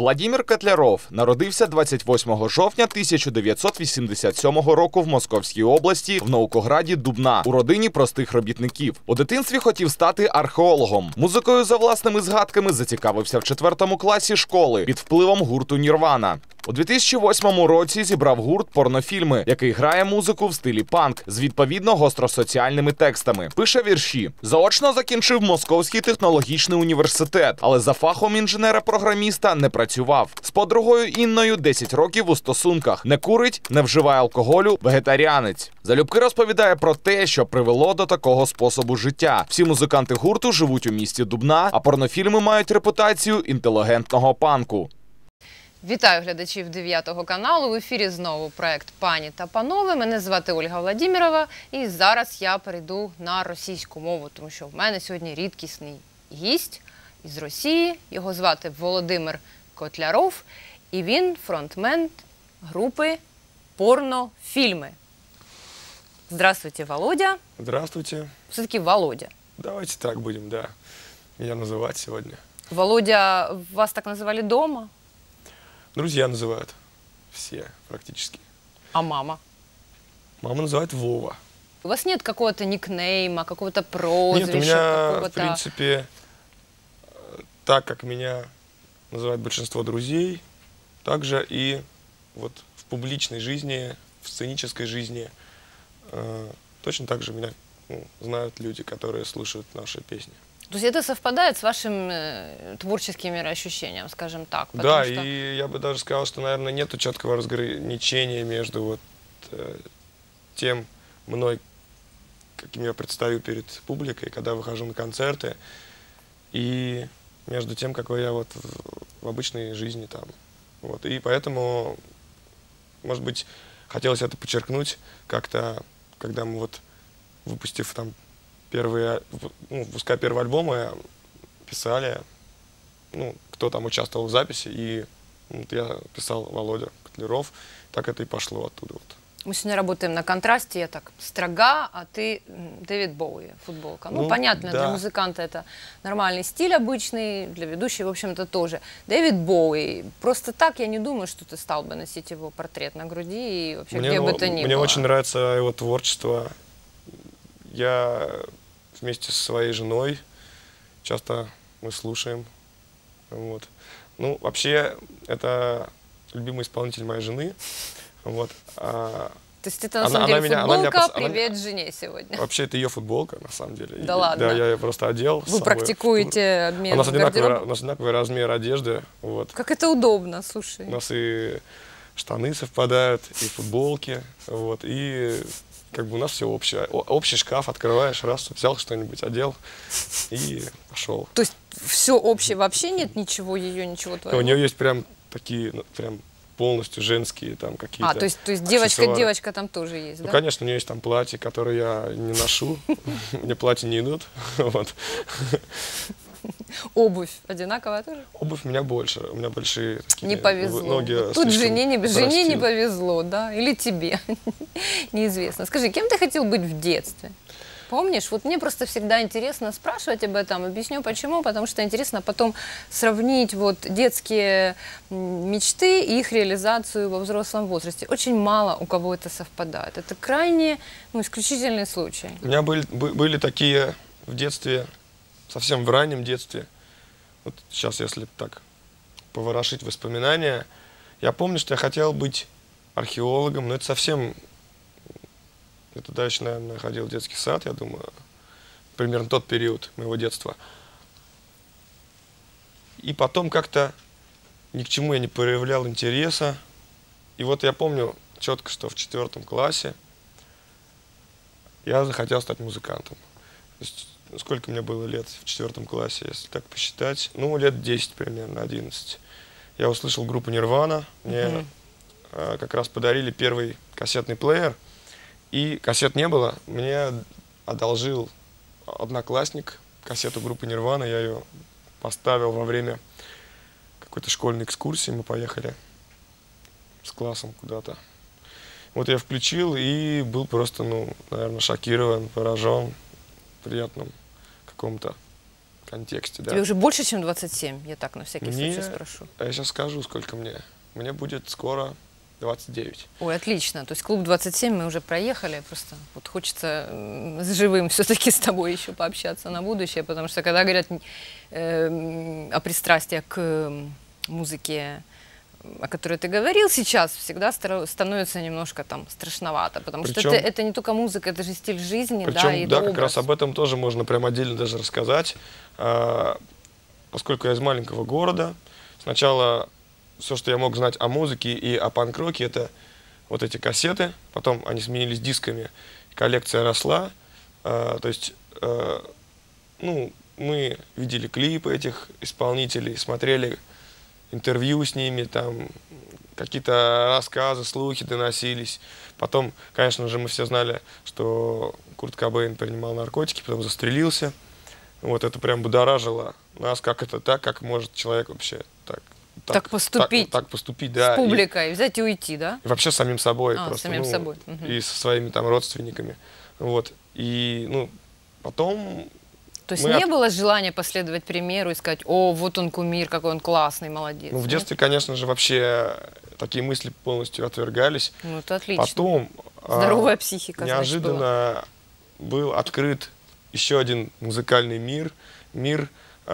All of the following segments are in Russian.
Владимир Котляров народився 28 жовтня 1987 року в Московській області в наукограді Дубна у родині простих робітників. У дитинстві хотів стати археологом. Музикою за власними згадками зацікавився в 4 класі школи під впливом гурту Нірвана. У 2008 році зібрав гурт «Порнофільми», який грає музику в стилі панк з відповідно гостросоціальними текстами. Пише вірші. Заочно закінчив Московський технологічний університет, але за фахом інженера-програміста не працював. З подругою Інною 10 років у стосунках. Не курить, не вживає алкоголю, вегетаріанець. Залюбки розповідає про те, що привело до такого способу життя. Всі музиканти гурту живуть у місті Дубна, а порнофільми мають репутацію інтелігентного панку. Вітаю глядачів 9 каналу. В ефірі знову проект «Пані та панове». Мене звати Ольга Владимирова. І зараз я перейду на російську мову, тому що в мене сьогодні рідкісний гість із Росії. Його звати Володимир Котляров. І він фронтмен групи «Порнофільми». Здравствуйте, Володя. Здравствуйте. Все-таки Володя. Давайте так будем, да, меня называть сегодня. Володя, вас так называли дома? Друзья называют. Все практически. А мама? Мама называет Вова. У вас нет какого-то никнейма, какого-то прозвища? Нет, у меня, в принципе, так как меня называют большинство друзей, также и вот в публичной жизни, в сценической жизни, точно так же меня знают люди, которые слушают наши песни. То есть это совпадает с вашим творческим мироощущением, скажем так? Да, что... и я бы даже сказал, что, наверное, нету четкого разграничения между вот тем мной, каким я предстаю перед публикой, когда выхожу на концерты, и между тем, какой я вот в обычной жизни там. Вот. И поэтому, может быть, хотелось это подчеркнуть как-то, когда мы вот, выпустив там выпуская первый альбом, писали, кто там участвовал в записи, и вот я писал Володя Котляров, так это и пошло оттуда. Вот. Мы сегодня работаем на контрасте, я так строга, а ты Дэвид Боуи, футболка. Ну, понятно, да. Для музыканта это нормальный стиль обычный, для ведущей, в общем-то, тоже. Дэвид Боуи, просто так я не думаю, что ты стал бы носить его портрет на груди и вообще где бы то ни было. Мне очень нравится его творчество. Я вместе со своей женой часто мы слушаем. Вот. Ну, вообще, это любимый исполнитель моей жены. Вот. То есть это на самом деле футболка «Привет жене» сегодня? Вообще, это ее футболка, на самом деле. Да ладно? Да, я ее просто одел. Вы практикуете обмен гардеробом? У нас одинаковый размер одежды. Вот. Как это удобно, слушай. У нас и штаны совпадают, и футболки. Вот. И как бы у нас все общее. Общий шкаф открываешь, раз, взял что-нибудь, одел и пошел. То есть все общее, вообще нет ничего ее, ничего твоего? У нее есть прям такие, прям полностью женские там какие-то. То есть девочка там тоже есть, да? Ну, конечно, у нее есть там платья, которые я не ношу. Мне платья не идут. Обувь одинаковая тоже? Обувь у меня больше, у меня большие такие не повезло. ноги. Тут жене не повезло, да? Или тебе? Неизвестно. Скажи, кем ты хотел быть в детстве? Помнишь? Вот мне просто всегда интересно спрашивать об этом. Объясню почему. Потому что интересно потом сравнить вот детские мечты и их реализацию во взрослом возрасте. Очень мало у кого это совпадает. Это крайне исключительный случай. У меня были такие в детстве, совсем в раннем детстве. Вот сейчас, если так поворошить воспоминания, я помню, что я хотел быть археологом, но это совсем... Я тогда еще, наверное, ходил в детский сад, я думаю, примерно тот период моего детства. И потом как-то ни к чему я не проявлял интереса. И вот я помню четко, что в 4 классе я захотел стать музыкантом. То есть, сколько мне было лет в 4 классе, если так посчитать? Ну, лет 10 примерно, 11. Я услышал группу Нирвана. Мне как раз подарили первый кассетный плеер. И кассет не было, мне одолжил одноклассник кассету группы Нирвана, я ее поставил во время какой-то школьной экскурсии, мы поехали с классом куда-то. Вот я включил и был просто, наверное, шокирован, поражен приятным каком-то контексте, да. Тебе уже больше, чем 27? Я так на всякий Мне, случай спрошу. я сейчас скажу, сколько мне. Мне будет скоро 29. Ой, отлично. То есть клуб 27 мы уже проехали. Просто вот хочется с живым все-таки с тобой еще пообщаться на будущее, потому что когда говорят о пристрастии к музыке, о которой ты говорил сейчас, всегда становится немножко там страшновато, потому что это не только музыка, это же стиль жизни, причем, да, и да, образ. как раз об этом тоже можно прям отдельно даже рассказать. Поскольку я из маленького города, сначала все, что я мог знать о музыке и о панк-роке, это вот эти кассеты, потом они сменились дисками, коллекция росла, то есть, ну, мы видели клипы этих исполнителей, смотрели интервью с ними, там какие-то рассказы, слухи доносились. Потом, конечно же, мы все знали, что Курт Кобейн принимал наркотики, потом застрелился. Вот это прям будоражило нас, как это так, как может человек вообще так поступить, так поступить, да. С публикой, взять и уйти, да? И вообще с самим собой просто. Самим собой. И со своими там родственниками. Вот. И, ну, потом... То есть не было желания последовать примеру и сказать: о, вот он кумир, какой он классный, молодец. Ну, в детстве, конечно же, вообще такие мысли полностью отвергались. Ну, это отлично. Потом здоровая психика, неожиданно был открыт еще один музыкальный мир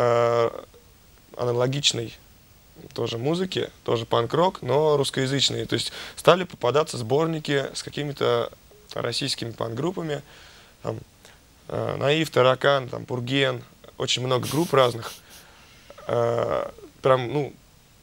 аналогичной тоже музыки, тоже панк-рок, но русскоязычные. То есть стали попадаться сборники с какими-то российскими панк-группами, там, Наив, Таракан, там, Пурген, очень много групп разных. Прям, ну,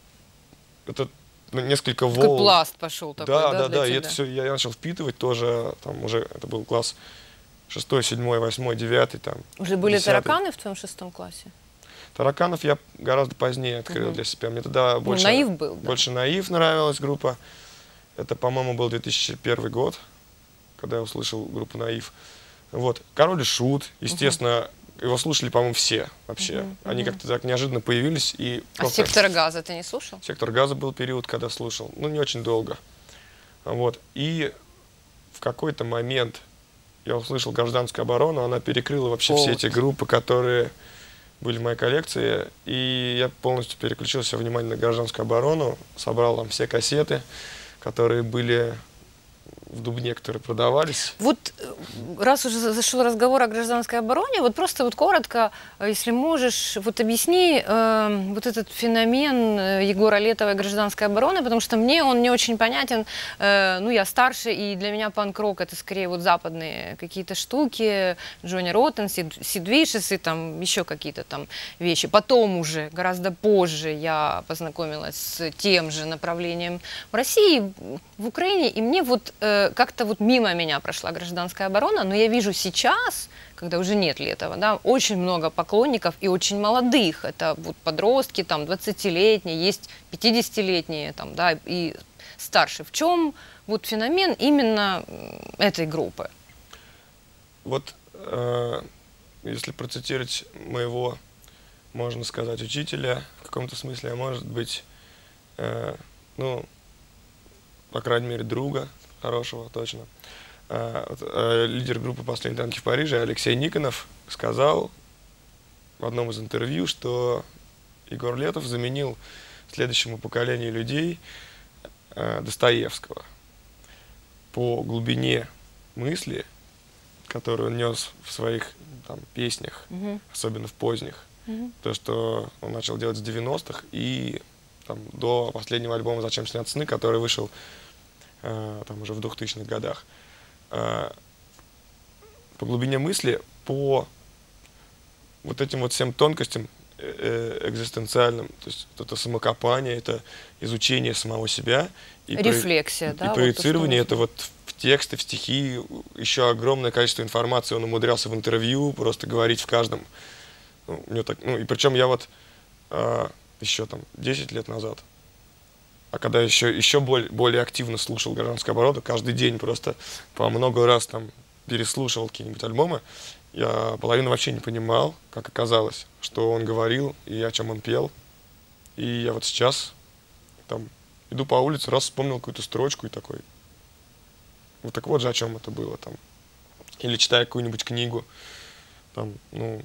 это несколько волн. Такой пласт пошел такой, да, для и тебя? это все я начал впитывать тоже, там уже, это был класс 6, 7, 8, 9, там. Уже были 10. Тараканы в твоем 6 классе? Тараканов я гораздо позднее открыл для себя. Мне тогда больше, Наив был, да. больше Наив нравилась группа. Это, по-моему, был 2001 год, когда я услышал группу Наив. Вот. Король и Шут, естественно, его слушали, по-моему, все вообще. Они как-то так неожиданно появились. И просто... «Сектор газа» ты не слушал? «Сектор газа» был период, когда слушал. Ну, не очень долго. Вот. И в какой-то момент я услышал «Гражданскую оборону». Она перекрыла вообще все эти группы, которые были в моей коллекции. И я полностью переключил все внимание на «Гражданскую оборону». Собрал там все кассеты, которые были в Дубне, которые продавались. Вот раз уже зашел разговор о гражданской обороне, вот просто вот коротко, если можешь, вот объясни вот этот феномен Егора Летова и гражданской обороны, потому что мне он не очень понятен. Ну, я старше, и для меня панк-рок — это скорее вот западные какие-то штуки, Джонни Роттен, Сид Вишес и там еще какие-то там вещи. Потом уже, гораздо позже, я познакомилась с тем же направлением в России, в Украине, и мне вот как-то вот мимо меня прошла гражданская оборона, но я вижу сейчас, когда уже нет Летова, да, очень много поклонников и очень молодых. Это вот подростки, там, 20-летние, есть 50-летние, там, да, и старше. В чем вот феномен именно этой группы? Вот, если процитировать моего, можно сказать, учителя в каком-то смысле, а может быть, ну, по крайней мере, друга хорошего, точно. Лидер группы «Последние танки в Париже» Алексей Никонов сказал в одном из интервью, что Егор Летов заменил следующему поколению людей Достоевского по глубине мысли, которую он нес в своих там песнях, особенно в поздних. То, что он начал делать с 90-х и там, до последнего альбома «Зачем снят сны», который вышел там уже в 2000-х годах. По глубине мысли, по вот этим вот всем тонкостям экзистенциальным, то есть это самокопание, это изучение самого себя. И рефлексия, да? И проецирование, это вот в тексты, в стихи, еще огромное количество информации он умудрялся в интервью просто говорить в каждом. Ну, мне так, ну и причем я вот еще там 10 лет назад, а когда еще более активно слушал «Гражданскую оборону», каждый день просто по много раз там переслушивал какие-нибудь альбомы, я половину вообще не понимал, как оказалось, что он говорил и о чем он пел. И я вот сейчас там иду по улице, раз вспомнил какую-то строчку и такой, вот так вот же о чем это было там. Или читая какую-нибудь книгу, там, ну,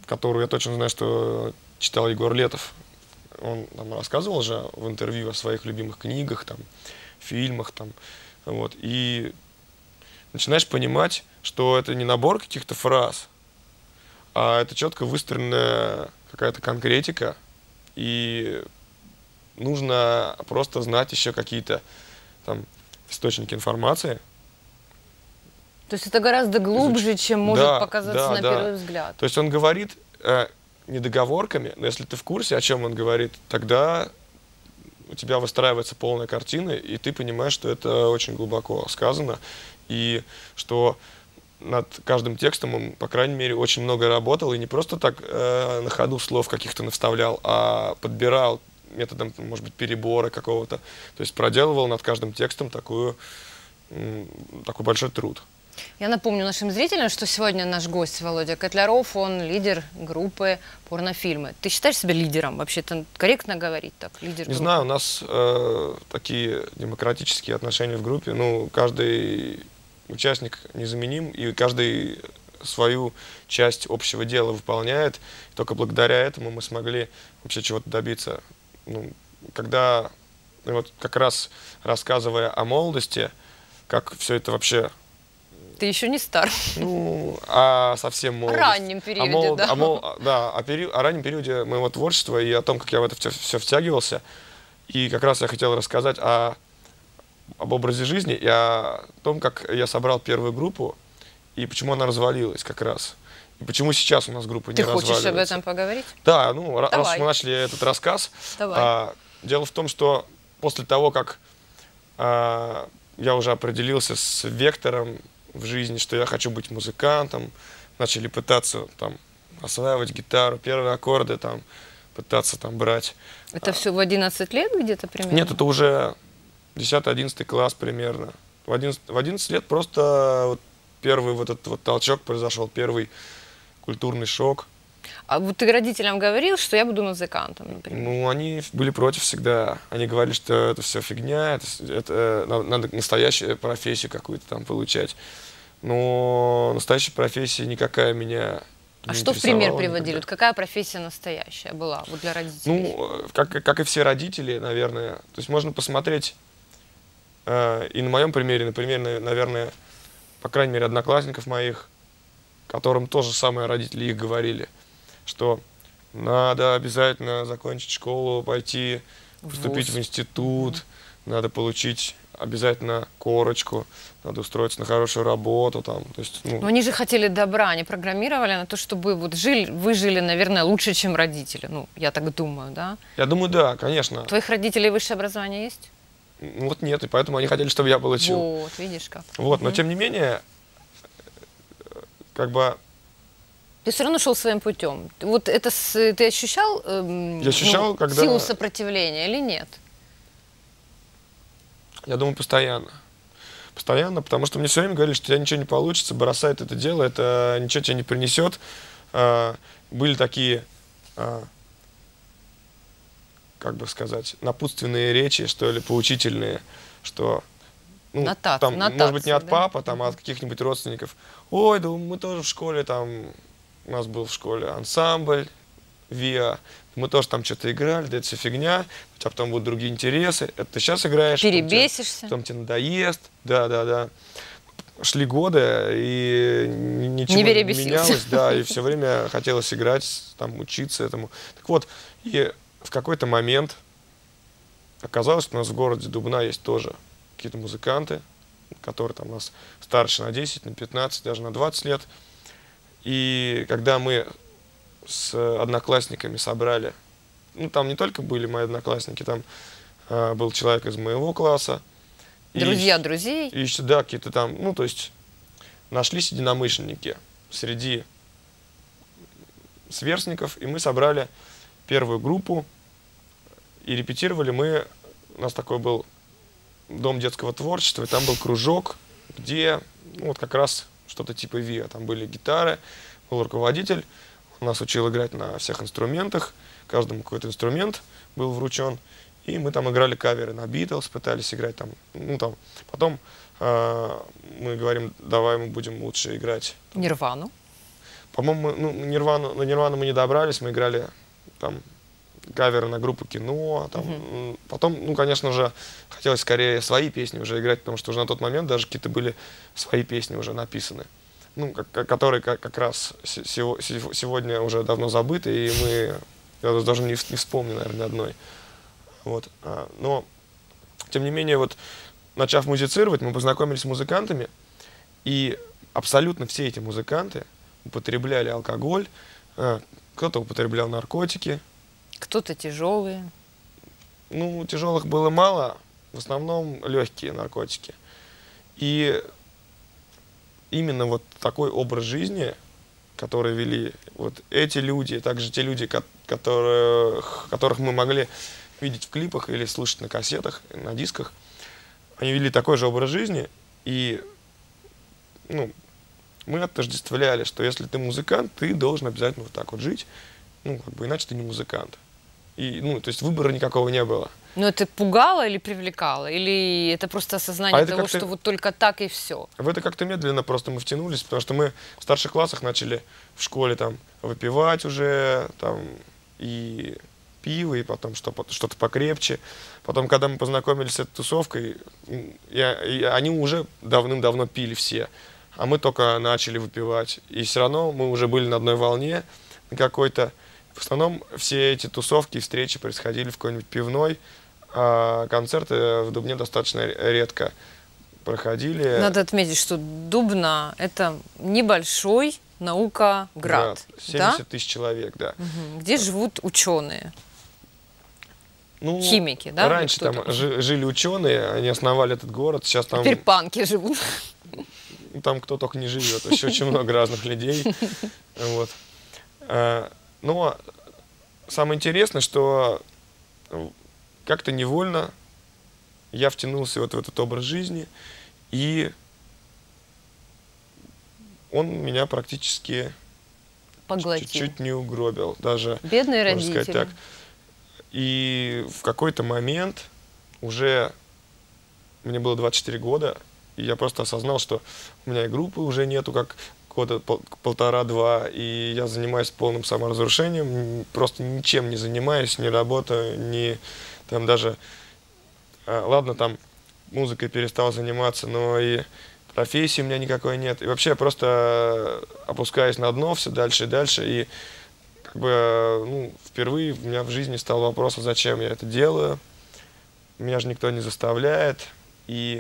которую я точно знаю, что читал Егор Летов. Он там рассказывал же в интервью о своих любимых книгах, там, фильмах, там, вот. И начинаешь понимать, что это не набор каких-то фраз, а это четко выстроенная какая-то конкретика, и нужно просто знать еще какие-то там источники информации. То есть это гораздо глубже, чем может Да, показаться да, на да. первый взгляд. То есть он говорит не договорками, но если ты в курсе, о чем он говорит, тогда у тебя выстраивается полная картина, и ты понимаешь, что это очень глубоко сказано, и что над каждым текстом он, по крайней мере, очень много работал, и не просто так на ходу слов каких-то навставлял, а подбирал методом, может быть, перебора какого-то. То есть проделывал над каждым текстом такой большой труд. Я напомню нашим зрителям, что сегодня наш гость Володя Котляров, он лидер группы «Порнофильмы». Ты считаешь себя лидером? Вообще это корректно говорить так? Лидер Не группы? знаю, у нас такие демократические отношения в группе. Ну, каждый участник незаменим, и каждый свою часть общего дела выполняет. И только благодаря этому мы смогли вообще чего-то добиться. Ну, когда, вот как раз рассказывая о молодости, как все это вообще... Ты еще не стар. Ну, а совсем молодость. О раннем периоде, да. О раннем периоде моего творчества и о том, как я в это все втягивался. И как раз я хотел рассказать об образе жизни и о том, как я собрал первую группу, и почему она развалилась как раз. И почему сейчас у нас группа не разваливается. Ты хочешь об этом поговорить? Да, ну, раз Давай. мы начали этот рассказ. Давай. Дело в том, что после того, как я уже определился с вектором в жизни, что я хочу быть музыкантом, начали пытаться там осваивать гитару, первые аккорды там, пытаться там брать. Это все в 11 лет где-то примерно? Нет, это уже 10-11 класс примерно. В 11 лет просто вот первый вот этот вот толчок произошел, первый культурный шок. А вот ты родителям говорил, что я буду музыкантом, например? Ну, они были против всегда. Они говорили, что это все фигня, это надо настоящую профессию какую-то там получать. Но настоящая профессия никакая меня не А что в пример интересовала приводили? никогда. Вот какая профессия настоящая была вот для родителей? Ну, как и все родители, наверное. То есть можно посмотреть и на моем примере, наверное, по крайней мере, одноклассников моих, которым то же самое родители их говорили, что надо обязательно закончить школу, пойти поступить в институт, надо получить обязательно корочку, надо устроиться на хорошую работу. Там, то есть, Но они же хотели добра, они программировали на то, чтобы вот вы жили, наверное, лучше, чем родители. Ну, я так думаю, да? Я думаю, да, конечно. У твоих родителей высшее образование есть? Ну, вот нет, и поэтому они хотели, чтобы я получил. Вот, видишь как. Вот, но тем не менее, как бы... Ты все равно шел своим путем. Вот это ты ощущал, Я ощущал, когда... силу сопротивления или нет? Я думаю, постоянно. Постоянно, потому что мне все время говорили, что у тебя ничего не получится, бросай это дело, это ничего тебе не принесет. Были такие, как бы сказать, напутственные речи, что ли, поучительные, что, ну, там, может быть, не от папы, там, а от каких-нибудь родственников. Ой, да мы тоже в школе, там, у нас был в школе ансамбль, ВИА, мы тоже там что-то играли, да это все фигня, у тебя потом будут другие интересы, это ты сейчас играешь, перебесишься, потом тебе надоест, да. Шли годы, и ничего не менялось, да, и все время хотелось играть, там, учиться этому. Так вот, и в какой-то момент оказалось, что у нас в городе Дубна есть тоже какие-то музыканты, которые там у нас старше на 10, на 15, даже на 20 лет. И когда мы с одноклассниками собрали, ну, там не только были мои одноклассники, там был человек из моего класса. Друзья друзей. И еще, да, какие-то там, ну, то есть нашлись единомышленники среди сверстников, и мы собрали первую группу, и репетировали мы, у нас такой был дом детского творчества, и там был кружок, где, ну, вот как раз что-то типа ВИА, там были гитары, был руководитель, он нас учил играть на всех инструментах, каждому какой-то инструмент был вручен, и мы там играли каверы на Битлз, пытались играть там, ну, там, потом мы говорим, давай мы будем лучше играть. Нирвану. По-моему, ну, на Нирвану мы не добрались, мы играли там каверы на группу Кино. Там, потом, ну, конечно же, хотелось скорее свои песни уже играть, потому что уже на тот момент даже какие-то были свои песни уже написаны. Ну, которые как раз сегодня уже давно забыты, и я даже не вспомню, наверное, ни одной. Вот. Но, тем не менее, вот, начав музицировать, мы познакомились с музыкантами, и абсолютно все эти музыканты употребляли алкоголь, кто-то употреблял наркотики. Кто-то тяжелые. Ну, тяжелых было мало, в основном легкие наркотики. И именно вот такой образ жизни, который вели вот эти люди, также те люди, которых мы могли видеть в клипах или слышать на кассетах, на дисках, они вели такой же образ жизни, и ну, мы отождествляли, что если ты музыкант, ты должен обязательно вот так вот жить, ну, как бы иначе ты не музыкант. И, ну, то есть выбора никакого не было. Но это пугало или привлекало? Или это просто осознание того, что вот только так и все? В это как-то медленно просто мы втянулись, потому что мы в старших классах начали в школе там выпивать уже, там, и пиво, и потом что-то покрепче. Потом, когда мы познакомились с этой тусовкой, они уже давным-давно пили все, а мы только начали выпивать. И все равно мы уже были на одной волне какой-то. В основном все эти тусовки и встречи происходили в какой-нибудь пивной, а концерты в Дубне достаточно редко проходили. Надо отметить, что Дубна – это небольшой наукоград. 70 тысяч человек, да. Где живут ученые. Ну, химики, да? Раньше там жили ученые, они основали этот город, сейчас там... Теперь панки живут. Там кто только не живет, еще очень много разных людей. Вот. Но самое интересное, что как-то невольно я втянулся вот в этот образ жизни, и он меня практически чуть-чуть не угробил. Даже, бедные можно родители. сказать так. И в какой-то момент уже мне было 24 года, и я просто осознал, что у меня и группы уже нету, как года полтора-два, и я занимаюсь полным саморазрушением, просто ничем не занимаюсь, не работаю, не там даже, ладно, там музыкой перестал заниматься, но и профессии у меня никакой нет. И вообще я просто опускаюсь на дно все дальше и дальше, и как бы, ну, впервые у меня в жизни стал вопрос, зачем я это делаю. Меня же никто не заставляет, и...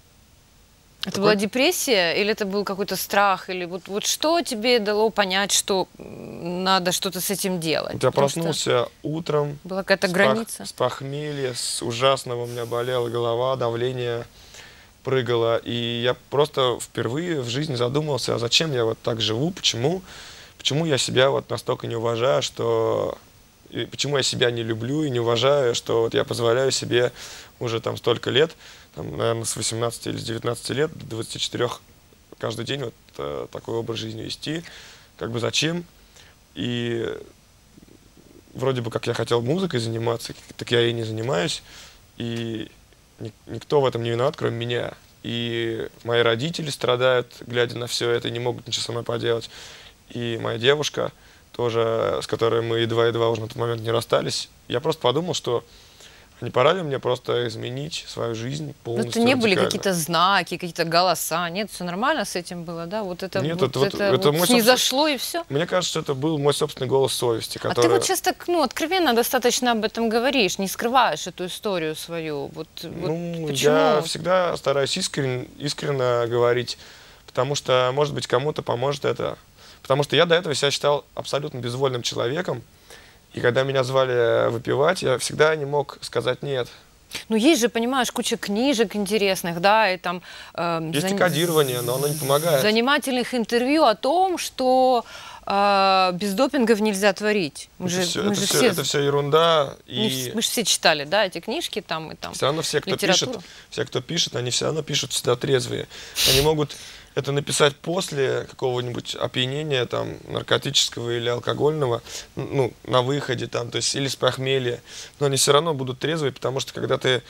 Это была депрессия или это был какой-то страх? Или вот что тебе дало понять, что надо что-то с этим делать? Я проснулся утром. Была какая-то граница? С похмелья, с ужасного, у меня болела голова, давление прыгало. И я просто впервые в жизни задумался, а зачем я вот так живу, почему я себя вот настолько не уважаю, что... И почему я себя не люблю и не уважаю, что вот я позволяю себе уже там столько лет, там, наверное, с 18 или с 19 лет до 24 каждый день вот такой образ жизни вести. Как бы зачем? И вроде бы как я хотел музыкой заниматься, так я и не занимаюсь. И никто в этом не виноват, кроме меня. И мои родители страдают, глядя на все это, не могут ничего со мной поделать. И моя девушка тоже, с которой мы едва-едва уже на тот момент не расстались. Я просто подумал, что не пора ли мне просто изменить свою жизнь полностью? Но это не были какие-то знаки, какие-то голоса, нет, все нормально с этим было, да? Вот это, нет, вот это мой снизошло и все? Мне кажется, что это был мой собственный голос совести, который... А ты вот сейчас так, ну, откровенно достаточно об этом говоришь, не скрываешь эту историю свою. Вот почему? Я всегда стараюсь искренне говорить, потому что, может быть, кому-то поможет это. Потому что я до этого себя считал абсолютно безвольным человеком, и когда меня звали выпивать, я всегда не мог сказать «нет». Ну, есть же, понимаешь, куча книжек интересных, да, и там... Есть и кодирование, но оно не помогает. Занимательных интервью о том, что без допингов нельзя творить. Это все ерунда. Мы же все читали, да, эти книжки там и там. Все равно все, кто пишет, они все равно пишут всегда трезвые. Они могут это написать после какого-нибудь опьянения, там, наркотического или алкогольного, ну, на выходе, там, то есть, или с похмелья. Но они все равно будут трезвые, потому что когда ты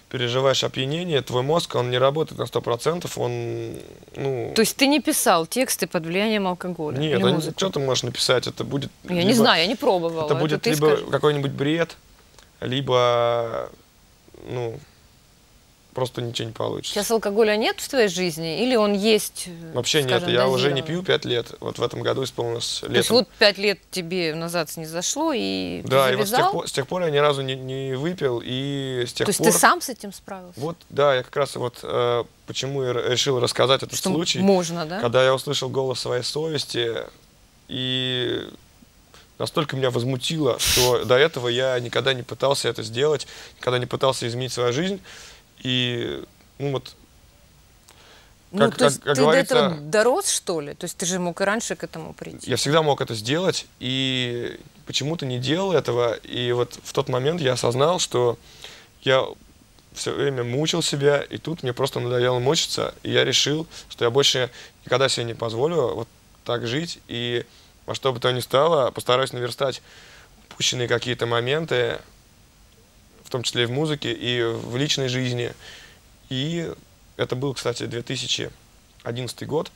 переживаешь опьянение, твой мозг, он не работает на 100%, он, ну... То есть ты не писал тексты под влиянием алкоголя? Нет, или музыку? что ты можешь написать? Это будет... Я не знаю, я не пробовала. Это будет ты либо скажи. какой-нибудь бред, либо, ну, просто ничего не получится. Сейчас алкоголя нет в твоей жизни? Или он есть, Вообще нет, скажем, я уже не дозированно? пью 5 лет. Вот в этом году исполнилось летом. То есть вот 5 лет тебе назад снизошло, и ты Да, и вот завязал? с тех пор я ни разу не выпил, и с тех То есть пор... ты сам с этим справился? Вот, да, я как раз вот почему я решил рассказать этот Что случай. можно, да? Когда я услышал голос своей совести, и настолько меня возмутило, что до этого я никогда не пытался это сделать, никогда не пытался изменить свою жизнь. И, ну вот, Ну, то есть как ты говорится, до этого дорос, что ли? То есть ты же мог и раньше к этому прийти. я всегда мог это сделать, и почему-то не делал этого. И вот в тот момент я осознал, что я все время мучил себя, и тут мне просто надоело мучиться, и я решил, что я больше никогда себе не позволю вот так жить, и во что бы то ни стало, постараюсь наверстать упущенные какие-то моменты, в том числе и в музыке, и в личной жизни. И это был, кстати, 2011 год,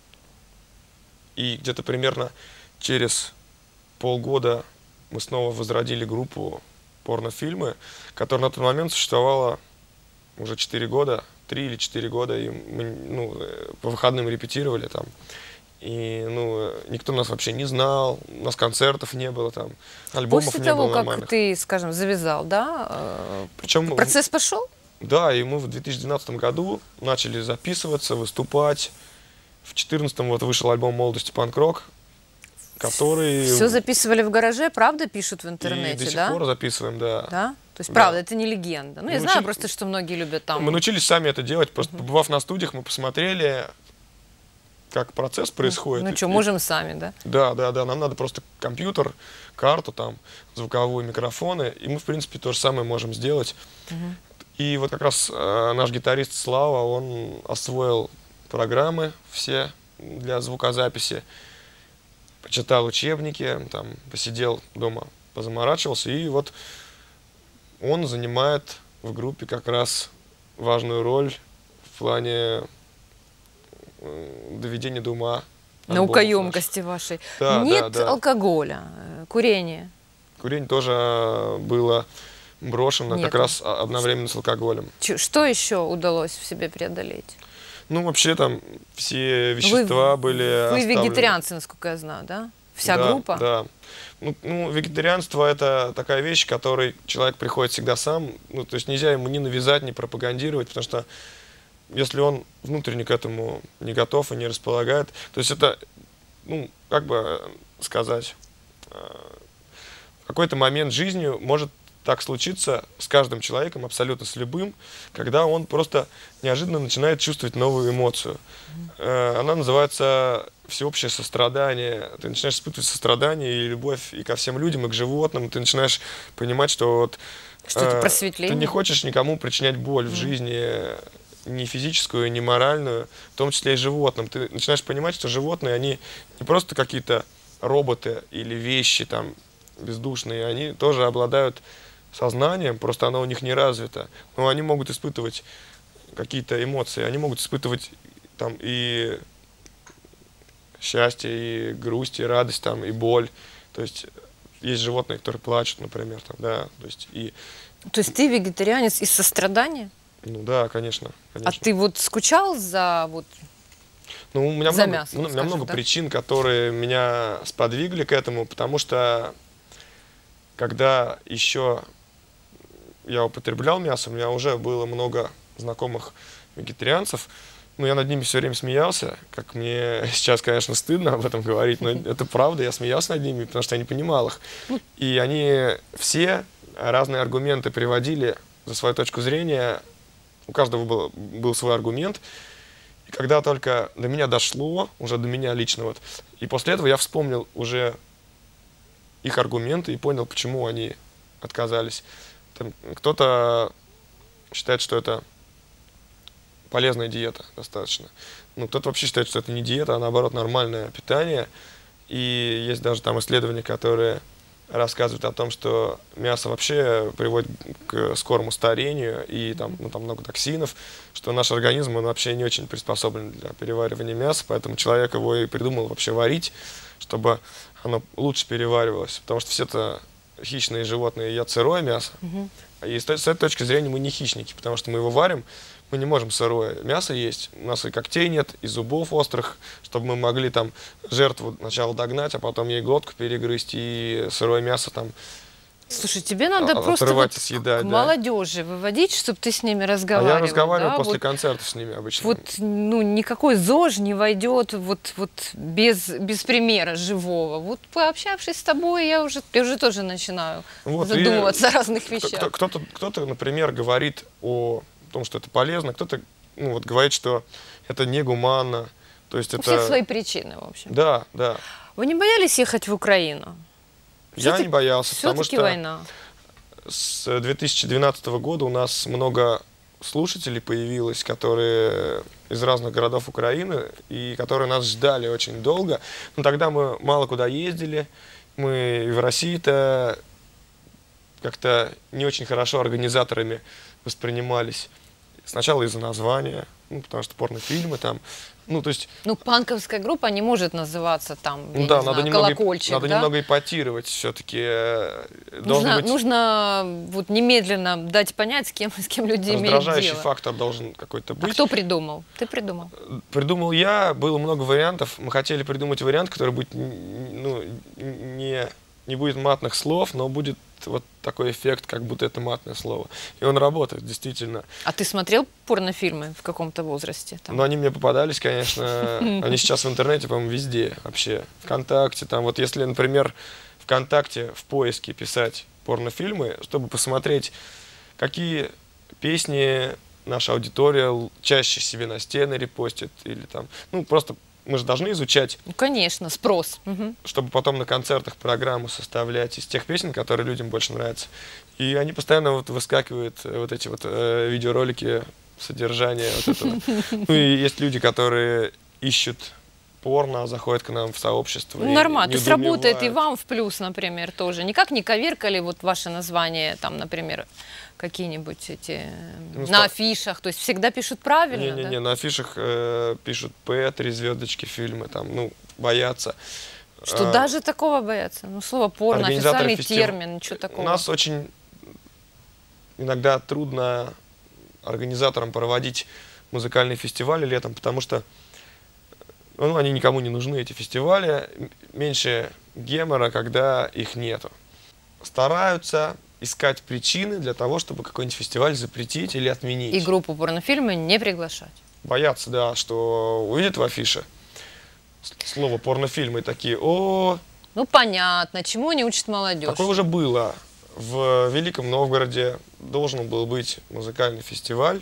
и где-то примерно через полгода мы снова возродили группу порнофильмы, которая на тот момент существовала уже 4 года, 3 или 4 года, и мы, ну, по выходным репетировали там. И, ну, никто нас вообще не знал, у нас концертов не было там, альбомов После не того, было как нормальных. ты, скажем, завязал, да, Причем, процесс пошел? да, и мы в 2012 году начали записываться, выступать. В 2014 вот вышел альбом «Молодость и панк-рок», который... Все записывали в гараже, правда, пишут в и интернете, до сих да? пор записываем, да. Да? То есть, Да. правда, это не легенда. Ну, я Мы знаю учили- просто, что многие любят там... Мы научились сами это делать, просто побывав на студиях, мы посмотрели, как процесс происходит. Ну И- что, и- можем сами, да? Да, да, да, нам надо просто компьютер, карту там, звуковые микрофоны, и мы, в принципе, то же самое можем сделать. И вот как раз наш гитарист Слава, он освоил программы все для звукозаписи, почитал учебники, там, посидел дома, позаморачивался, и вот он занимает в группе как раз важную роль в плане доведения до ума альбомов Наукоемкости вашей. Да, Нет да, да. алкоголя, курения. наших. Курение тоже было брошено как Нету. раз одновременно с алкоголем. Что еще удалось в себе преодолеть? Ну, вообще там все вещества были Вы оставлены. вегетарианцы, насколько я знаю, да? Вся Да, группа? Да. Ну, вегетарианство – это такая вещь, к которой человек приходит всегда сам. Ну, то есть нельзя ему ни навязать, ни пропагандировать, потому что если он внутренне к этому не готов и не располагает, то есть это, ну, как бы сказать, в какой-то момент жизни может так случиться с каждым человеком, абсолютно с любым, когда он просто неожиданно начинает чувствовать новую эмоцию. Она называется всеобщее сострадание. Ты начинаешь испытывать сострадание и любовь и ко всем людям, и к животным. Ты начинаешь понимать, что вот, Что-то просветление. ты не хочешь никому причинять боль в жизни, ни физическую, ни моральную, в том числе и животным. Ты начинаешь понимать, что животные, они не просто какие-то роботы или вещи там бездушные, они тоже обладают сознанием, просто оно у них не развито. Но они могут испытывать какие-то эмоции, они могут испытывать там и счастье, и грусть, и радость, там, и боль. То есть есть животные, которые плачут, например, там, да, То есть ты вегетарианец из сострадания? Ну да, конечно, А конечно. ты вот скучал за вот... Ну, у меня за много, мясом, у меня скажем, много да? причин, которые меня сподвигли к этому, потому что когда еще я употреблял мясо, у меня уже было много знакомых вегетарианцев, но я над ними все время смеялся, как мне сейчас, конечно, стыдно об этом говорить, но это правда, я смеялся над ними, потому что я не понимал их. И они все разные аргументы приводили за свою точку зрения, у каждого был свой аргумент, и когда только до меня дошло, уже до меня лично, вот, и после этого я вспомнил уже их аргументы и понял, почему они отказались. Там кто-то считает, что это полезная диета достаточно. Ну, кто-то вообще считает, что это не диета, а наоборот нормальное питание. И есть даже там исследования, которые рассказывают о том, что мясо вообще приводит к скорому старению, и там, ну, там много токсинов, что наш организм, он вообще не очень приспособлен для переваривания мяса, поэтому человек его и придумал вообще варить, чтобы оно лучше переваривалось, потому что все это хищные животные едят сырое мясо, и с этой точки зрения мы не хищники, потому что мы его варим, мы не можем сырое мясо есть, у нас и когтей нет, и зубов острых, чтобы мы могли там жертву сначала догнать, а потом ей глотку перегрызть, и сырое мясо там Слушай, тебе надо просто отрывать вот и съедать, к да. молодежи выводить, чтобы ты с ними А разговаривал. я разговариваю да? после Вот, концертов с ними обычно. вот, ну, никакой ЗОЖ не войдет вот без примера живого. Вот пообщавшись с тобой, я уже тоже начинаю Вот, задумываться о разных вещах. Кто-то, например, говорит о том, что это полезно, кто-то, ну, вот, говорит, что это негуманно. То есть У это... всех свои причины, в общем. Да, да. Вы не боялись ехать в Украину? Я не боялся, потому Все-таки что война. с 2012 года у нас много слушателей появилось, которые из разных городов Украины, и которые нас ждали очень долго. Но тогда мы мало куда ездили, мы и в России-то как-то не очень хорошо организаторами воспринимались. Сначала из-за названия, ну, потому что порнофильмы там, ну, то есть... Ну, панковская группа не может называться там, я Ну да, не знаю, колокольчик, надо да? немного ипотировать все-таки. Нужно вот немедленно дать понять, с кем люди имеют Раздражающий дело. фактор должен какой-то быть. А кто придумал? Ты придумал? Придумал я, было много вариантов. Мы хотели придумать вариант, который будет, ну, не будет матных слов, но будет вот такой эффект, как будто это матное слово. И он работает, действительно. А ты смотрел порнофильмы в каком-то возрасте? Там? Но они мне попадались, конечно. Они сейчас в интернете, по-моему, везде вообще. ВКонтакте, там вот если, например, ВКонтакте в поиске писать порнофильмы, чтобы посмотреть, какие песни наша аудитория чаще себе на стены репостит, или там, ну, просто мы же должны изучать, Ну, конечно, спрос. Мгм. чтобы потом на концертах программу составлять из тех песен, которые людям больше нравятся. И они постоянно вот выскакивают, вот эти вот видеоролики, содержания вот этого. Ну и есть люди, которые ищут порно, заходят к нам в сообщество. Ну, нормально, то есть работает и недоумевают. вам в плюс, например, тоже. Никак не коверкали вот ваше название, там, например, какие-нибудь эти Ну, на афишах, то есть всегда пишут правильно, Не-не-не, да? на афишах пишут П, 3 звездочки фильмы, там, ну, боятся. Что даже такого боятся? Ну, слово порно, Организаторы официальный фестив- термин, ничего У такого. нас очень иногда трудно организаторам проводить музыкальные фестивали летом, потому что ну, они никому не нужны, эти фестивали. Меньше гемора, когда их нету. Стараются искать причины для того, чтобы какой-нибудь фестиваль запретить или отменить. И группу порнофильмы не приглашать. Боятся, да, что увидят в афише слово порнофильмы и такие: о, Ну, понятно, чему они учат молодежь. такое уже было. В Великом Новгороде должен был быть музыкальный фестиваль.